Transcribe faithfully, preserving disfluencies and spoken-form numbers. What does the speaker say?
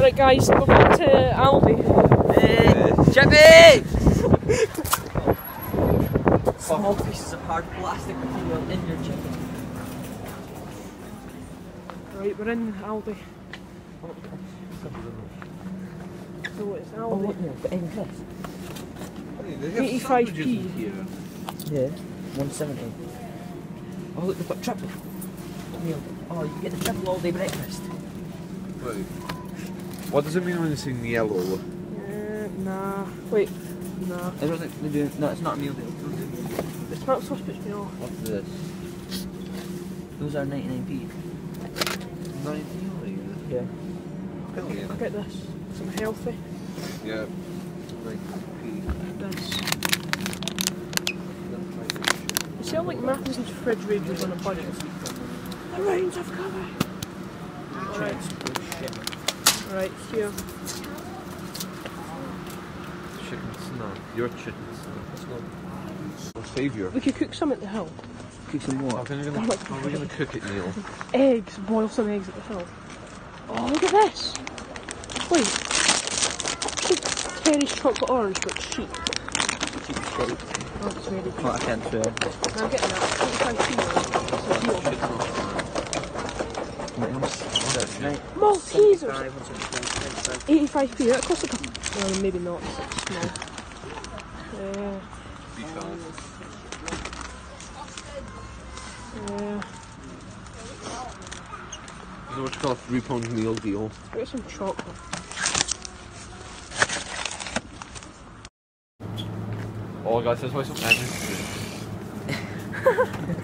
Right guys, we're going to Aldi. Hey, Chippy! Small pieces of hard plastic material in your chicken. Right, we're in Aldi. So it's Aldi. Oh, look here, the egg this. eighty-five p. Yeah, one seventy. Oh, look, they've got triple. Meal. Oh, you get the triple all day breakfast. Wait. What does it mean when it's in yellow? Uh, nah. Wait. Nah. I don't think they do. No, it's not a meal deal. The smart sauce puts me off. What's this? Those are ninety-nine p. ninety-nine? Yeah. Hell yeah. I'll get this. Some healthy. Yeah. ninety p. This. You see how like Matthewson's fridge ranges on a budget? The rains have come. Alright. Right, here. Chicken snack. Your chicken snack. Let's go. Our saviour. We could cook some at the hill. Cook some more. How are we gonna, how are we gonna cook it, Neil? Eggs. Boil some eggs at the hill. Oh, look at this. Wait. Terry's chocolate orange, but cheap. Cheap cherry. Oh, it's very cheap. Oh, I can't swear. I'm getting that. eighty-five p. It's a deal. Maltesers! eighty-five p. That costs a couple. Well, maybe not. It's small. Yeah. Yeah. You know what you call a three pound meal deal? I got some chocolate. Oh guys, let's buy some energy drinks.